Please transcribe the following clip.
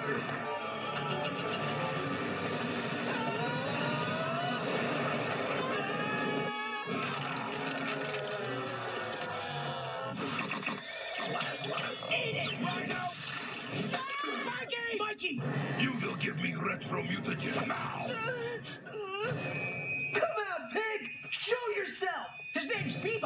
Eat it, rhino! Mikey! You will give me retro mutagen now! Come out, pig! Show yourself! His name's Pete.